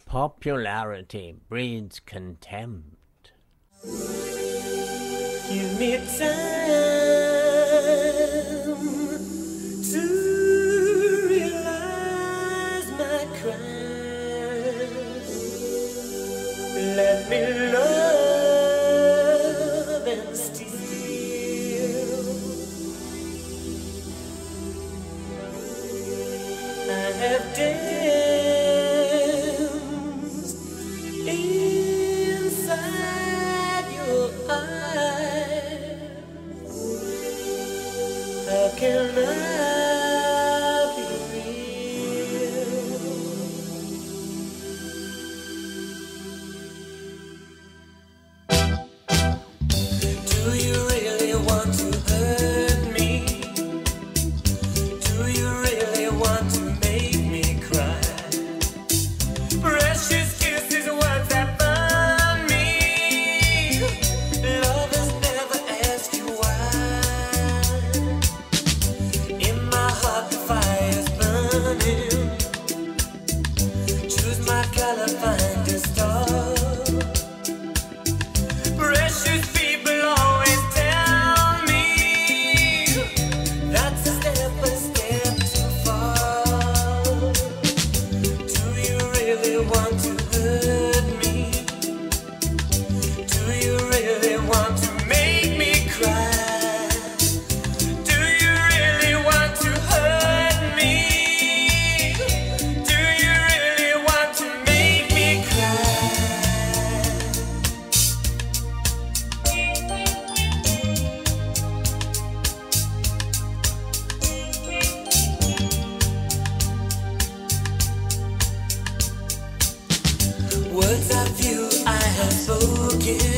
Popularity breeds contempt. Give me time to realize my crime. Let me love and steal. I have danced inside your eyes. How can I be real? Do you really want to hurt me? Do you really want to make me cry? Precious kisses, words that burn me. Lovers never ask you why. In my heart the fire's burning. Choose my color, find a star. Precious people always tell me that's a step too far. Do you really want to hurt me? Do you really want to make me cry? Do you really want to hurt me? Do you really want to make me cry? Words of you I have spoken.